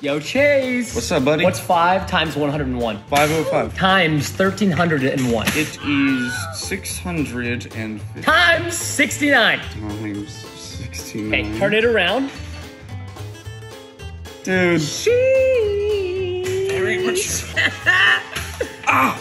Yo, Chase. What's up, buddy? What's 5 times 101? 505. Times 1301. It is 650. Times 69. Times 69. Okay, turn it around. Dude. Sheesh. Very much. Ah!